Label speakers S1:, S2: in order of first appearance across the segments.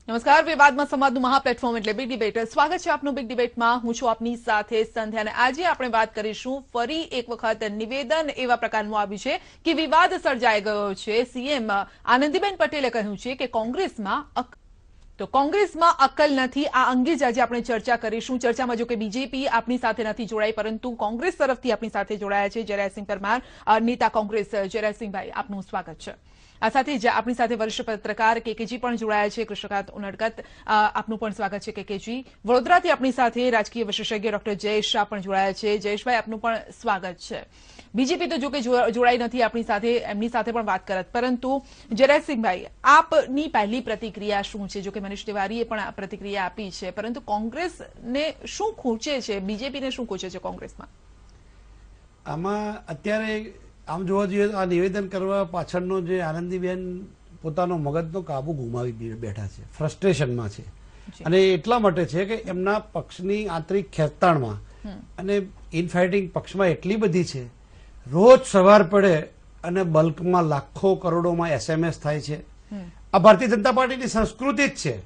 S1: નમસ્કાર, વિવાદમાં સંવાદનું મહાપ્લેટફોર્મ એટલે બિગ ડિબેટ. સ્વાગત છે આપનું બિગ ડિબેટમાં. હું છું આપની સાથે સંધ્યા અને આજે આપણે વાત કરીશું ફરી એક વખત નિવેદન એવા પ્રકારનું આવ્યું છે કે વિવાદ સર્જાઈ ગયો છે. સીએમ આનંદીબેન પટેલે કહ્યું છે કે કોંગ્રેસમાં અક્કલ નથી. આ અંગે જ આજે આપણે ચર્ચા કરીશું. ચર્ચામાં જો કે બીજેપી આપણી સાથે નથી જોડાઈ, પરંતુ કોંગ્રેસ તરફથી આપણી સાથે જોડાયા છે જયરાજસિંહ પરમાર, નેતા કોંગ્રેસ. જયરાજસિંહભાઈ, આપનું સ્વાગત છે. આ સાથે જ આપણી સાથે વરિષ્ઠ પત્રકાર કેકેજી પણ જોડાયા છે. કૃષ્ણકાંત ઉનડકટ, આપનું પણ સ્વાગત છે કેકેજી. વડોદરાથી આપણી સાથે રાજકીય વિશેષજ્ઞ ડોક્ટર જયેશ શાહ પણ જોડાયા છે. જયેશભાઈ, આપનું પણ સ્વાગત છે. બીજેપી તો જો કે જોડાઈ નથી આપણી સાથે, એમની સાથે પણ વાત કરત, પરંતુ જયરાજસિંહભાઈ, આપની પહેલી પ્રતિક્રિયા શું છે? જો કે મનીષ તિવારીએ પણ પ્રતિક્રિયા આપી છે, પરંતુ કોંગ્રેસને શું ખૂંચે છે, બીજેપીને શું ખૂંચે છે કોંગ્રેસમાં?
S2: આમાં અત્યારે આમ જોવા જોઈએ આ નિવેદન કરવા પાછળનો જે આનંદીબેન પોતાનો મગજનો કાબુ ગુમાવી બેઠા છે, ફ્રસ્ટ્રેશનમાં છે. અને એટલા માટે છે કે એમના પક્ષની આંતરિક ખેંચતાણમાં અને ઇનફાઇટિંગ પક્ષમાં એટલી બધી છે. રોજ સવાર પડે અને બલ્કમાં લાખો કરોડોમાં SMS થાય છે. આ ભારતીય જનતા પાર્ટીની સંસ્કૃતિ જ છે.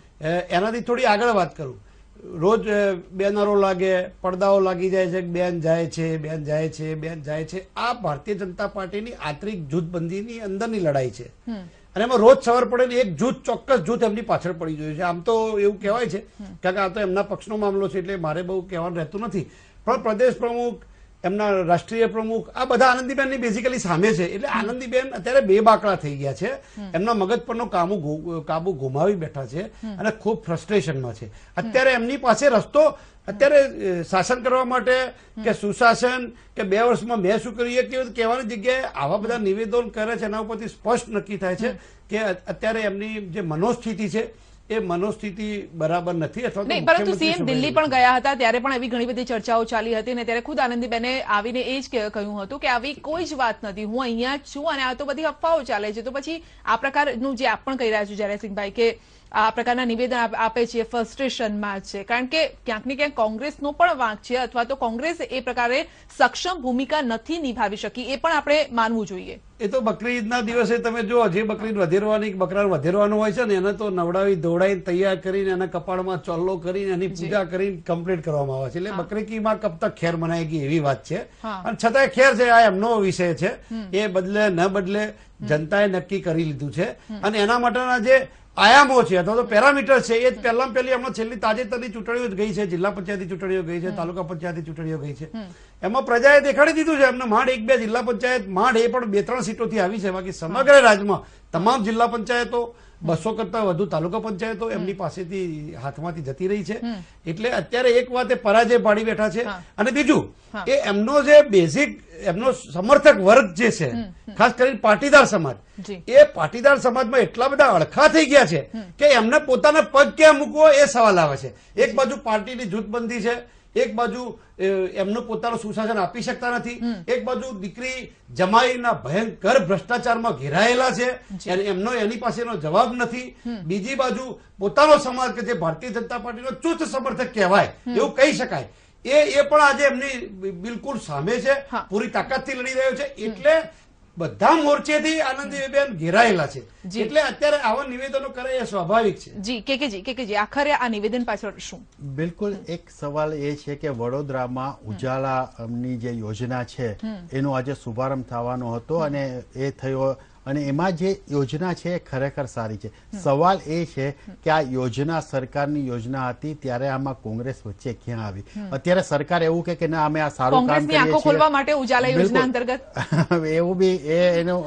S2: એનાથી થોડી આગળ વાત કરું. રોજ બેનરો લાગે, પડદાઓ લાગી જાય છે, બેન જાય છે, બેન જાય છે, બેન જાય છે. આ ભારતીય જનતા પાર્ટીની આંતરિક જૂથબંધીની અંદરની લડાઈ છે. અને એમાં રોજ સવાર પડે ને એક જૂથ, ચોક્કસ જૂથ એમની પાછળ પડી ગયું છે. આમ તો એવું કહેવાય છે કે આ તો એમના પક્ષનો મામલો છે, એટલે મારે બહુ કહેવાનું રહેતું નથી. પણ પ્રદેશ પ્રમુખ, એમના રાષ્ટ્રીય પ્રમુખ, આ બધા આનંદીબેનની બેઝિકલી સામે છે. એટલે આનંદીબેન અત્યારે બે બાકડા થઈ ગયા છે. એમના મગજ પરનો કાબુ ગુમાવી બેઠા છે અને ખૂબ ફ્રસ્ટ્રેશનમાં છે. અત્યારે એમની પાસે રસ્તો અત્યારે શાસન કરવા માટે કે સુશાસન કે 2 વર્ષમાં મેં શું કર્યું કે કહેવાની જગ્યાએ આવા બધા નિવેદનો કરે છે. એના ઉપરથી સ્પષ્ટ નક્કી થાય છે કે અત્યારે એમની જે મનોસ્થિતિ છે એ મનોસ્થિતિ બરાબર નથી. અથવા
S1: નહીં, પરંતુ સીએમ દિલ્હી પણ ગયા હતા, ત્યારે પણ એવી ઘણી બધી ચર્ચાઓ ચાલી હતી અને ત્યારે ખુદ આનંદીબેને આવીને એ જ કહ્યું હતું કે આવી કોઈ જ વાત નથી, હું અહીંયા જ છું અને આ તો બધી અફવાઓ ચાલે છે. તો પછી આ પ્રકારનું જે આપ પણ કહી રહ્યા છો જયરાજસિંહભાઈ, કે આ પ્રકારના નિવેદન આપે છે, ફ્રસ્ટ્રેશનમાં છે, કારણ કે ક્યાંક ને ક્યાંક કોંગ્રેસનો પણ વાંક છે, અથવા તો કોંગ્રેસ એ પ્રકારે સક્ષમ ભૂમિકા નથી નિભાવી શકી, એ પણ આપણે માનવું જોઈએ.
S2: એ તો બકરી ઈદના દિવસે તમે જો, જે બકરી વધેરવાની, બકરાને વધેરવાનું હોય છે ને, એને તો નવડાવી ધોવડાવી તૈયાર કરીને એના કપાળમાં ચોલ્લો કરીને એની પૂજા કરીને કમ્પ્લીટ કરવામાં આવે છે. એટલે બકરી કી માં કબ તક ખેર મનાએગી એવી વાત છે. અને છતાંય ખેર છે, આ એમનો વિષય છે. એ બદલે ન બદલે જનતાએ નક્કી કરી લીધું છે. અને એના માટેના જે આયામો છે અથવા તો પેરામીટર છે એ પહેલા પહેલી હમણાં છેલ્લી તાજેતરની ચૂંટણીઓ ગઈ છે, જિલ્લા પંચાયતની ચૂંટણીઓ ગઈ છે, તાલુકા પંચાયતની ચૂંટણીઓ ગઈ છે. એમાં પ્રજાએ દેખાડી દીધું છે એમને માંડ 1-2 જિલ્લા પંચાયત, માંડ એ પણ 2-3 સીટોથી આવી છે. બાકી સમગ્ર રાજ્યમાં તમામ જિલ્લા પંચાયતો, 200 કરતા વધુ તાલુકા પંચાયતો એમની પાસેથી હાથમાંથી જતી રહી છે. એટલે અત્યારે એક વાત એ પરાજય પાડી બેઠા છે. અને બીજું એ એમનો જે બેઝિક એમનો સમર્થક વર્ગ જે છે, ખાસ કરીને પાટીદાર સમાજ, એ પાટીદાર સમાજમાં એટલા બધા અડખા થઈ ગયા છે કે એમને પોતાના પગ ક્યાં મૂકવો એ સવાલ આવે છે. એક બાજુ પાર્ટીની જૂથબંધી છે, એક બાજુ એમનું પોતાનું સુશાસન આપી શકતા નથી, એક બાજુ દીકરી જમાઈના ભયંકર ભ્રષ્ટાચારમાં ઘેરાયેલા છે, એમનો એની પાસેનો જવાબ નથી. બીજી બાજુ પોતાનો સમાજ કે જે ભારતીય જનતા પાર્ટીનો ચુસ્ત સમર્થક કહેવાય એવું કહી શકાય, એ પણ આજે એમની બિલકુલ સામે છે, પૂરી તાકાતથી લડી રહ્યો છે. એટલે બધા મોરચેથી આનંદીબેન ઘેરાયેલા છે. એટલે અત્યારે આવા નિવેદનો કરે એ સ્વાભાવિક છે.
S1: જી કેકેજી, આખરે આ નિવેદન પાછળ શું?
S3: બિલકુલ એક સવાલ એ છે કે વડોદરામાં ઉજાલાની જે યોજના છે એનો આજે શુભારંભ થવાનો હતો અને એ થયો, અને એમાં જે યોજના છે એ ખરેખર સારી છે. સવાલ એ છે કે આ યોજના સરકારની યોજના હતી ત્યારે આમાં કોંગ્રેસ વચ્ચે ક્યાં આવી? અત્યારે સરકાર એવું કે ના અમે આ સારું કામ કરીએ છીએ
S1: ખોલવા માટે ઉજાલા યોજના અંતર્ગત,
S3: એવું બી એનો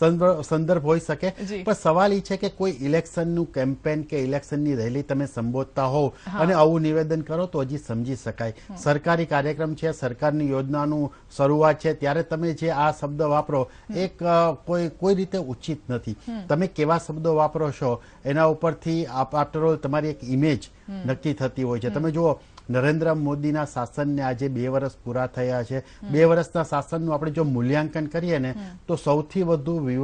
S3: સંદર્ભ હોઈ શકે. પણ સવાલ એ છે કે કોઈ ઇલેક્શનનું કેમ્પેન કે ઇલેક્શનની રેલી તમે સંબોધતા હોવ અને આવું નિવેદન કરો તો હજી સમજી શકાય. સરકારી કાર્યક્રમ છે, સરકારની યોજનાનું શરૂઆત છે, ત્યારે તમે જે આ શબ્દ વાપરો એક કોઈ રીતે ઉચિત નથી. તમે કેવા શબ્દો વાપરો છો એના ઉપરથી આફ્ટર ઓલ તમારી એક ઇમેજ નક્કી થતી હોય છે. તમે જુઓ, નરેન્દ્ર મોદીના શાસનને આજે 2 વર્ષ પૂરા થયા છે. 2 વર્ષના શાસનનું આપણે જો મૂલ્યાંકન કરીએ ને તો સૌથી વધુ વિવાદ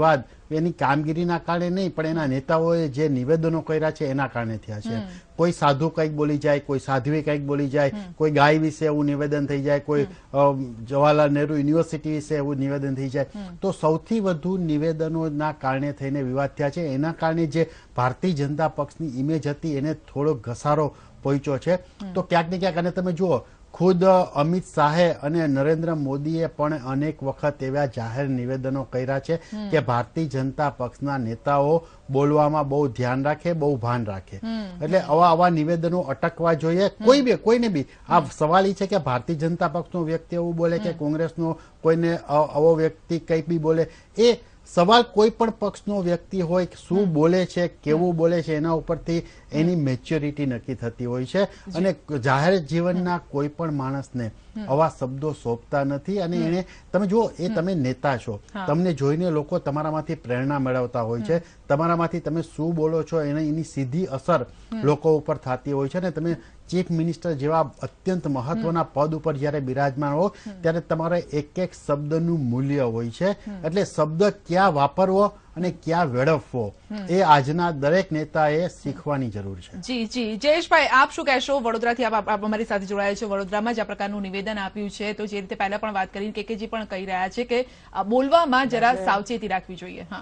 S3: એની કામગીરીના કારણે નહીં, પણ એના નેતાઓએ જે નિવેદનો કર્યા છે એના કારણે થયા છે. કોઈ સાધુ કંઈક બોલી જાય, કોઈ સાધ્વી કંઈક બોલી જાય, કોઈ ગાય વિશે એવું નિવેદન થઈ જાય, કોઈ જવાહરલાલ નહેરુ યુનિવર્સિટી વિશે એવું નિવેદન થઈ જાય, તો સૌથી વધુ નિવેદનોના કારણે થઈને વિવાદ થયા છે. એના કારણે જે ભારતીય જનતા પક્ષની ઇમેજ હતી એને થોડો ઘસારો પહોંચ્યો છે. તો ક્યાંક ને ક્યાંક, અને તમે જુઓ ખુદ અમિત શાહે અને નરેન્દ્ર મોદીએ પણ અનેક વખત એવા જાહેર નિવેદનો કર્યા છે કે ભારતીય જનતા પક્ષના નેતાઓ બોલવામાં બહુ ધ્યાન રાખે, બહુ ભાન રાખે. એટલે આવા નિવેદનો અટકવા જોઈએ. કોઈને બી આ સવાલ એ છે કે ભારતીય જનતા પક્ષનો વ્યક્તિ એવું બોલે કે કોંગ્રેસનો કોઈને આવો વ્યક્તિ કંઈ બી બોલે, એ સવાલ કોઈ પણ પક્ષનો વ્યક્તિ હોય શું બોલે છે, કેવું બોલે છે, એના ઉપરથી એની મેચ્યોરિટી નક્કી થતી હોય છે. અને જાહેર જીવનના કોઈ પણ માણસને આવા શબ્દો સોંપતા નથી. અને એને તમે જુઓ, એ તમે નેતા છો, તમને જોઈને લોકો તમારામાંથી પ્રેરણા મેળવતા હોય છે. તમારામાંથી તમે શું બોલો છો એની સીધી અસર લોકો ઉપર થતી હોય છે. અને તમે ચીફ મિનિસ્ટર જેવા અત્યંત મહત્વના પદ ઉપર જયારે બિરાજમાન હો ત્યારે તમારે એક એક શબ્દનું મૂલ્ય હોય છે. એટલે શબ્દ ક્યાં વાપરવો અને ક્યાં વેડફવો એ આજના દરેક નેતાએ શીખવાની જરૂર છે.
S1: જી જયેશભાઈ, આપ શું કહેશો? વડોદરાથી આપ અમારી સાથે જોડાયા છો. વડોદરામાં જ આ પ્રકારનું નિવેદન આપ્યું છે, તો જે રીતે પહેલા પણ વાત કરી કેકેજી પણ કહી રહ્યા છે કે બોલવામાં જરા સાવચેતી રાખવી જોઈએ. હા,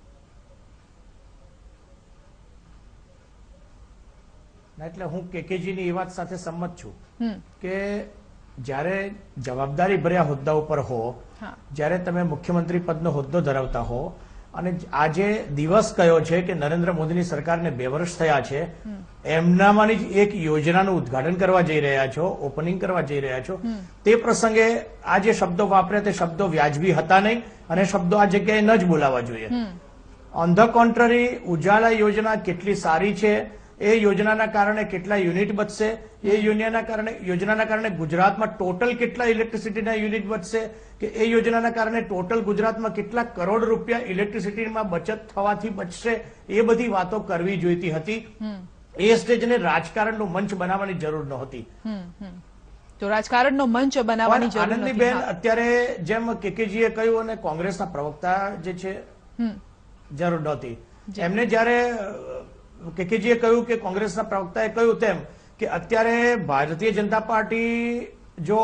S4: એટલે હું કેકેજીની એ વાત સાથે સંમત છું કે જ્યારે જવાબદારી ભર્યા હોદ્દા ઉપર હો, જ્યારે તમે મુખ્યમંત્રી પદનો હોદ્દો ધરાવતા હો, અને આજે દિવસ કયો છે કે નરેન્દ્ર મોદીની સરકારને 2 વર્ષ થયા છે, એમનામાંની જ એક યોજનાનું ઉદ્ઘાટન કરવા જઈ રહ્યા છો, ઓપનિંગ કરવા જઈ રહ્યા છો, તે પ્રસંગે આ જે શબ્દો વાપર્યા તે શબ્દો વ્યાજબી હતા નહીં અને શબ્દો આ જગ્યાએ ન જ બોલાવવા જોઈએ. ઓન ધ કોન્ટ્રરી, ઉજાલા યોજના કેટલી સારી છે, એ યોજનાના કારણે કેટલા યુનિટ બચશે, એ યોજનાના કારણે ગુજરાતમાં ટોટલ કેટલા ઇલેક્ટ્રિસિટીના યુનિટ બચશે, કે એ યોજનાના કારણે ટોટલ ગુજરાતમાં કેટલા કરોડ રૂપિયા ઇલેક્ટ્રિસિટીમાં બચત થવાથી બચશે, એ બધી વાતો કરવી જોઈતી હતી. એ સ્ટેજને રાજકારણનું મંચ બનાવવાની જરૂર નહોતી.
S1: તો રાજકારણનો મંચ બનાવવાની જરૂર નથી.
S4: આનંદીબેન, અત્યારે જેમ કેકેજીએ કહ્યું અને કોંગ્રેસના પ્રવક્તા જે છે જરૂર નહોતી, એમને જયારે કેકેજીએ કહ્યું કે કોંગ્રેસના પ્રવક્તાએ કહ્યું તેમ કે અત્યારે ભારતીય જનતા પાર્ટી જો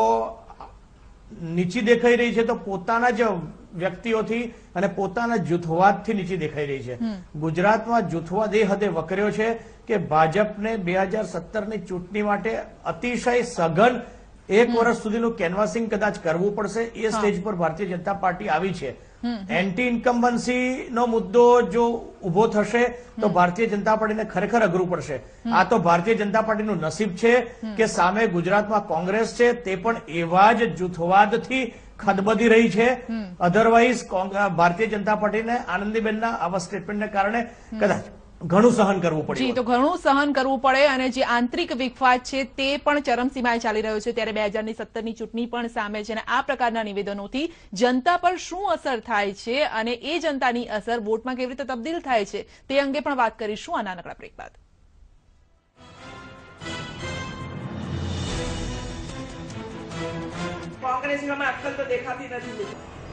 S4: નીચી દેખાઈ રહી છે તો પોતાના જ વ્યક્તિઓથી અને પોતાના જૂથવાદથી નીચી દેખાઈ રહી છે. ગુજરાતમાં જૂથવાદ એ હદે વકર્યો છે કે ભાજપને 2017ની ચૂંટણી માટે અતિશય સઘન 1 વર્ષ સુધીનું કેનવાસિંગ કદાચ કરવું પડશે. એ સ્ટેજ પર ભારતીય જનતા પાર્ટી આવી છે. એન્ટી ઇન્કમ્બન્સી નો મુદ્દો જો ઉભો થશે તો ભારતીય જનતા પાર્ટીને ખરેખર અઘરું પડશે. આ તો ભારતીય જનતા પાર્ટીનું નસીબ છે કે સામે ગુજરાતમાં કોંગ્રેસ છે, તે પણ એવા જ જૂથવાદથી ખદબદી રહી છે. અધરવાઇઝ ભારતીય જનતા પાર્ટીને આનંદીબેનના આવા સ્ટેટમેન્ટને કારણે કદાચ ઘણું સહન કરવું પડે.
S1: જી, તો ઘણું સહન કરવું પડે. અને જે આંતરિક વિખવાદ છે તે પણ ચરમસીમાએ ચાલી રહ્યો છે. ત્યારે 2017ની ચૂંટણી પણ સામે છે અને આ પ્રકારના નિવેદનોથી જનતા પર શું અસર થાય છે અને એ જનતાની અસર વોટમાં કેવી રીતે તબદીલ થાય છે તે અંગે પણ વાત કરીશું આ નાનકડા બ્રેક બાદ.
S5: કોંગ્રેસમાં અક્કલ તો દેખાતી નથી.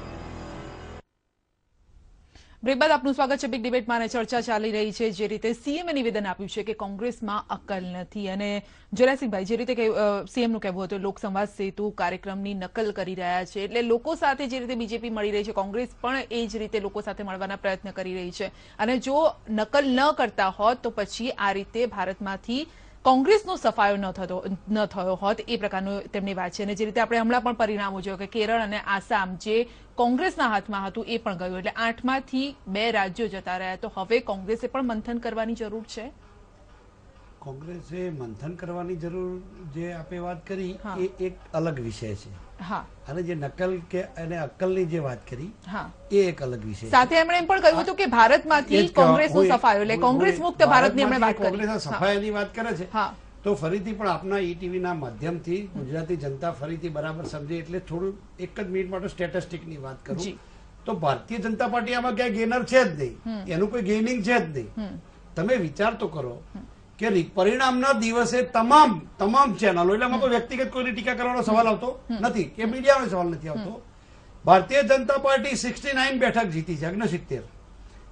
S1: બ્રેક બાદ આપનું સ્વાગત છે. બિગ ડિબેટમાં અને ચર્ચા ચાલી રહી છે. જે રીતે સીએમએ નિવેદન આપ્યું છે કે કોંગ્રેસમાં અક્કલ નથી, અને જરાસિંહભાઈ, જે રીતે સીએમનું કહેવું હતું લોકસંવાદ સેતુ કાર્યક્રમની નકલ કરી રહ્યા છે, એટલે લોકો સાથે જે રીતે બીજેપી મળી રહી છે, કોંગ્રેસ પણ એ જ રીતે લોકો સાથે મળવાના પ્રયત્ન કરી રહી છે. અને જો નકલ ન કરતા હોત તો પછી આ રીતે ભારતમાંથી કોંગ્રેસનો સફાયો ન થયો હોત, એ પ્રકારનું તેમની વાત છે. અને જે રીતે આપણે હમણાં પણ પરિણામો જોયું કે કેરળ અને આસામ જે કોંગ્રેસના હાથમાં હતું એ પણ ગયું, એટલે 8માંથી 2 રાજ્યો જતા રહ્યા. તો હવે કોંગ્રેસે પણ મંથન કરવાની જરૂર છે.
S2: કોંગ્રેસે મંથન કરવાની જરૂર, જે આપણે વાત કરી એ એક અલગ વિષય છે. અને જે નકલ કે અને અક્કલની જે વાત કરી એ એક અલગ વિષય.
S1: સાથે એમણે એમ પણ કહ્યું હતું કે ભારતમાંથી કોંગ્રેસનો સફાયો, એટલે કોંગ્રેસ મુક્ત ભારતની એમણે વાત કરી.
S2: કોંગ્રેસના સફાયાની વાત કરે છે તો ફરીથી પણ આપના ઈટીવીના માધ્યમથી ગુજરાતી જનતા ફરીથી બરાબર સમજે એટલે થોડું 1 જ મિનિટ માટે સ્ટેટિસ્ટિકની વાત કરું તો ભારતીય જનતા પાર્ટી આમાં ક્યાંય ગેનર છે જ નહીં, એનું કોઈ ગેઇનિંગ છે જ નહીં. તમે વિચાર તો કરો કે પરિણામના દિવસે તમામ ચેનલો, એટલે એમાં કોઈ વ્યક્તિગત કોઈની ટીકા કરવાનો સવાલ આવતો નથી કે મીડિયાનો સવાલ નથી આવતો. ભારતીય જનતા પાર્ટી 69 બેઠક જીતી છે, 69.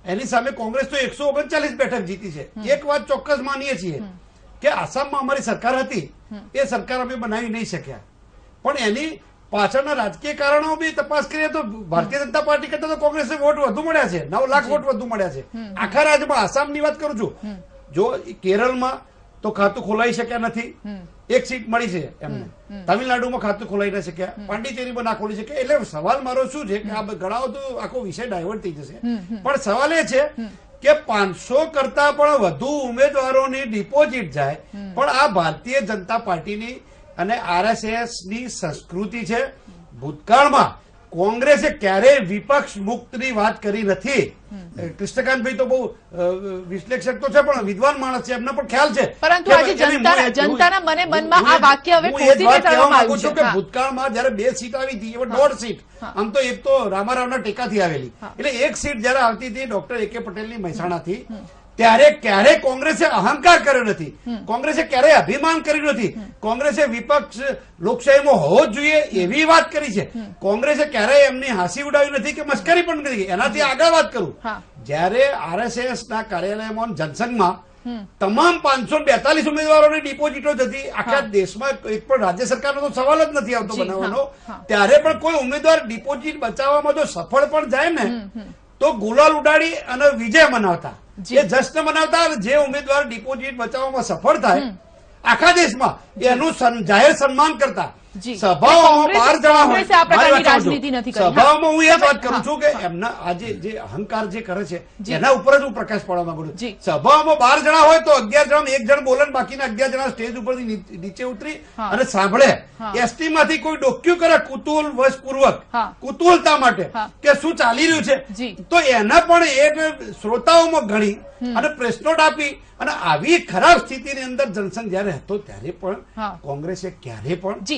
S2: એની સામે કોંગ્રેસ તો 139 બેઠક જીતી છે. એક વાત ચોક્કસ માનીએ છીએ કે આસામમાં અમારી સરકાર હતી, એ સરકાર અમે બનાવી નહીં શક્યા, પણ એની પાછળના રાજકીય કારણો બી તપાસ કરીએ તો ભારતીય જનતા પાર્ટી કરતા તો કોંગ્રેસને વોટ વધુ મળ્યા છે, 9 લાખ વોટ વધુ મળ્યા છે આખા રાજ્યમાં. આસામની વાત કરું છું, જો કેરળમાં તો ખાતું ખોલાઈ શક્યા નથી, 1 સીટ મળી છે એમને. તમિલનાડુમાં ખાતું ખોલાઈ ન શક્યા, પાંડિચેરીમાં ના ખોલી શક્યા. એટલે સવાલ મારો શું છે કે આ ગણાવો તો આખો વિષય ડાયવર્ટ થઈ જશે, પણ સવાલ એ છે કે 500 કરતા પણ વધુ ઉમેદવારોની ડિપોઝિટ જાય, પણ આ ભારતીય જનતા પાર્ટીની અને RSS ની સંસ્કૃતિ છે. ભૂતકાળમાં કોંગ્રેસે ક્યારેય વિપક્ષ મુક્તની વાત કરી નથી. કૃષ્ણકાંતભાઈ તો બહુ વિશ્લેષક તો છે, પણ વિદ્વાન માણસ છે, એમને પણ ખ્યાલ છે.
S1: પરંતુ આજે જનતાના મનમાં આ વાક્ય હવે
S2: કહેવા માંગુ છું કે ભૂતકાળમાં જયારે 2 સીટ આવી હતી, એમાં 1.5 સીટ, આમ તો એક તો રામારાવના ટેકાથી આવેલી, એટલે 1 સીટ જયારે આવતી હતી ડોક્ટર AK પટેલની મહેસાણાથી, ત્યારે ક્યારેય કોંગ્રેસે અહંકાર કર્યો નથી, કોંગ્રેસે ક્યારેય અભિમાન કર્યું નથી, કોંગ્રેસે વિપક્ષ લોકશાહીમાં હોવો જ જોઈએ એવી વાત કરી છે. કોંગ્રેસે ક્યારેય એમની હાંસી ઉડાવી નથી કે મસ્કરી પણ નથી. એનાથી આગળ વાત કરું, જયારે RSS ના કાર્યાલયમાં જનસંઘમાં તમામ 542 ઉમેદવારોની ડિપોઝિટો થતી, આખા દેશમાં એક પણ રાજ્ય સરકારનો તો સવાલ જ નથી આવતો બનાવવાનો, ત્યારે પણ કોઈ ઉમેદવાર ડિપોઝિટ બચાવવામાં જો સફળ પણ જાય ને તો ગુલાલ ઉડાડી અને વિજય મનાવતા, એ જશ્ન મનાવતા. જે ઉમેદવાર ડિપોઝિટ બચાવવામાં સફળ થાય આખા દેશમાં એનું જાહેર સન્માન કરતા. સભાઓમાં 12 જણા હોય, સભાઓમાં હું એ વાત કરું છું કે એમના આજે જે અહંકાર જે કરે છે એના ઉપર જ હું પ્રકાશ પાડવા માંગુ છું. સભાઓમાં 12 જણા હોય તો 11 જણા 1 જણ બોલે, બાકીના 11 જણા સ્ટેજ ઉપરથી નીચે ઉતરી અને સાંભળે. ST માંથી કોઈ ડોક્યુ કરે કુતૂહલ વશપૂર્વક, કુતૂહલતા માટે કે શું ચાલી રહ્યું છે, તો એના પણ એક શ્રોતાઓમાં ગણી અને પ્રેસ નોટ આપી. અને આવી ખરાબ સ્થિતિની અંદર જનસંઘ જયારે હતો ત્યારે પણ કોંગ્રેસે ક્યારે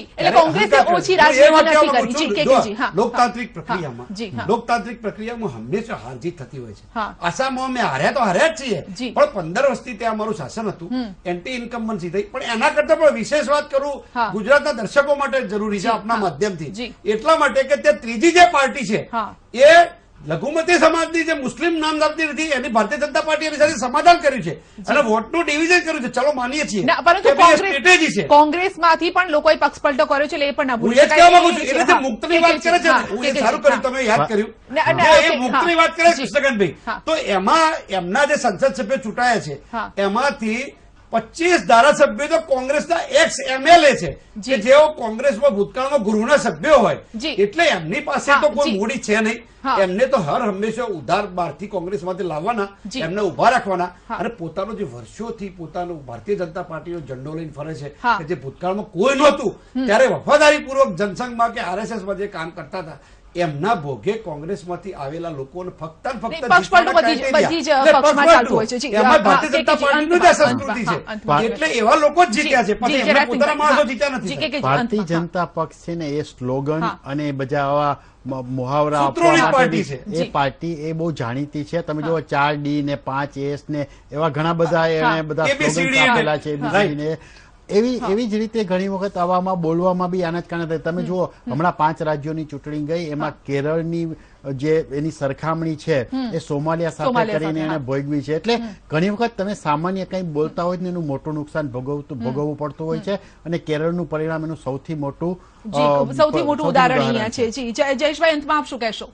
S2: પણ લોકતાંત્રિક પ્રક્રિયામાં હંમેશા હાર જીત થતી હોય છે. આસામમાં અમે હાર્યા તો હાર્યા જ છીએ, પણ 15 વર્ષથી ત્યાં અમારું શાસન હતું, એન્ટી ઇન્કમ્બન્સી થઈ. પણ એના કરતા પણ વિશેષ વાત કરું ગુજરાતના દર્શકો માટે જરૂરી છે આપના માધ્યમથી, એટલા માટે કે તે ત્રીજી જે પાર્ટી છે એ લઘુમતી સમાજની જે મુસ્લિમ નામ ધરતી નથી, એની ભારતીય જનતા પાર્ટી એની સાથે સમાધાન કર્યું છે અને વોટનું ડિવિઝન કર્યું છે. ચલો માનીએ છીએ,
S1: પરંતુ સ્ટ્રેટેજી છે. કોંગ્રેસમાંથી પણ લોકોએ પક્ષપલટો કર્યો છે, એ પણ ના ભૂલી
S2: શકાય. એટલે મુક્તની વાત કરે છે, હું એ સારું કર્યું તમે યાદ કર્યું, એ મુક્તની વાત કરે કૃષ્ણકાંતભાઈ, તો એમાં એમના જે સંસદ સભ્યો ચૂંટાયા છે એમાંથી 25 ધારાસભ્યો તો કોંગ્રેસના એક્સ MLA છે કે જેઓ કોંગ્રેસમાં ભૂતકાળમાં ગૃહના સભ્યો હોય, એટલે એમની પાસે તો કોઈ મૂડી છે નહીં. એમને તો હર હંમેશા ઉધાર બહારથી કોંગ્રેસમાંથી લાવવાના, એમને ઉભા રાખવાના અને પોતાનો જે વર્ષોથી પોતાનો ભારતીય જનતા પાર્ટીનો ઝંડો લઈને ફરે છે કે જે ભૂતકાળમાં કોઈ નહોતું ત્યારે વફાદારીપૂર્વક જનસંઘમાં કે RSSમાં જે કામ કરતા હતા એમના ભોગે કોંગ્રેસમાંથી આવેલા લોકોને ફક્ત ભારતીય જનતા પાર્ટીનું જ સંસ્કૃતિ છે, એટલે એવા લોકો જ જીત્યા છે, પછી એમના પોતાના માણસો જીત્યા નથી.
S3: ભારતીય જનતા પક્ષ છે ને એ સ્લોગન અને બધા આવા મુહાવરા એ પાર્ટી એ બહુ જાણીતી છે. તમે જો 4D ને 5S ને એવા ઘણા બધા એને બધા સ્લોગન આપેલા છે. એવી જ રીતે ઘણી વખત આવામાં બોલવામાં બી આના જ કારણે થાય. તમે જુઓ હમણાં 5 રાજ્યોની ચૂંટણી ગઈ, એમાં કેરળની જે એની સરખામણી છે એ સોમાલિયા સાથે કરીને એને ભોગવી છે. એટલે ઘણી વખત તમે સામાન્ય કંઈ બોલતા હોય ને એનું મોટું નુકસાન ભોગવવું પડતું હોય છે, અને કેરળનું પરિણામ એનું સૌથી મોટું
S1: ઉદાહરણ અહીંયા છે. જી જયેશભાઈ, અંતમાં આપ શું કહેશો?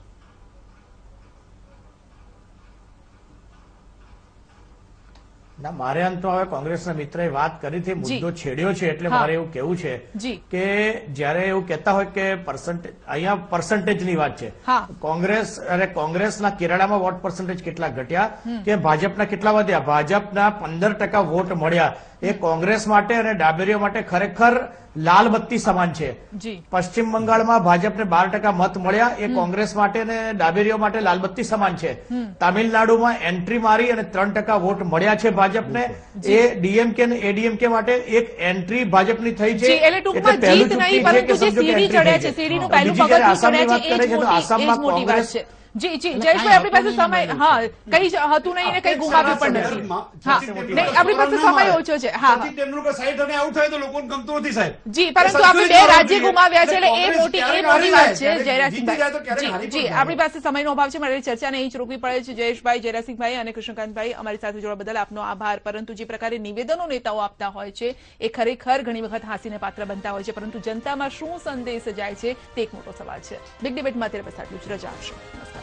S4: ના, મારે અંતમાં હવે કોંગ્રેસના મિત્રએ વાત કરી હતી, મુદ્દો છેડ્યો છે, એટલે મારે એવું કેવું છે કે જયારે એવું કહેતા હોય કે અહીંયા પર્સન્ટેજની વાત છે, કોંગ્રેસ અને કોંગ્રેસના કેરળમાં વોટ પર્સન્ટેજ કેટલા ઘટ્યા કે ભાજપના કેટલા વધ્યા? ભાજપના 15% વોટ મળ્યા. એ કોંગ્રેસ માટે અને ડાબેરીઓ માટે ખરેખર લાલ બત્તી સમાન છે. પશ્ચિમ બંગાળમાં ભાજપને 12% મત મળ્યા, એ કોંગ્રેસ માટે અને ડાબેરીઓ માટે લાલ બત્તી સમાન છે. તામિલનાડુમાં એન્ટ્રી મારી અને 3% વોટ મળ્યા છે ભાજપને, એ DMK અને ADMK માટે એક એન્ટ્રી ભાજપની થઈ છે. આસામમાં કોંગ્રેસ
S1: જી જી
S3: એટલે
S1: જયેશભાઈ આપણી પાસે
S3: કાંઈ
S1: સમય હા કઈ જ હતું નહીં ને કઈ ગુમાવ્યું પણ નથી હા નહીં આપણી પાસે સમય ઓછો છે હા
S2: સચિન તેંડુલકર 60 રને આઉટ થાય તો લોકોને ગમતું નથી સાહેબ.
S1: જી પરંતુ આપણે 2 રાજ્ય ગુમાવ્યા છે એટલે એ મોટી વાત છે જયરાજસિંહભાઈ જી આપણી પાસે સમયનો અભાવ છે મારે ચર્ચાને અહીં જ રોકવી પડે છે. જયેશભાઈ, જયરાજસિંહભાઈ અને કૃષ્ણકાંતભાઈ અમારી સાથે જોડવા બદલ આપનો આભાર. પરંતુ જે પ્રકારે નિવેદનો નેતાઓ આપતા હોય છે એ ખરેખર ઘણી વખત હાંસીને પાત્ર બનતા હોય છે, પરંતુ જનતામાં શું સંદેશ જાય છે તે એક મોટો સવાલ છે. બિગ ડિબેટમાં અત્યારે બસ આટલું જ. રજા આપશો. નમસ્કાર.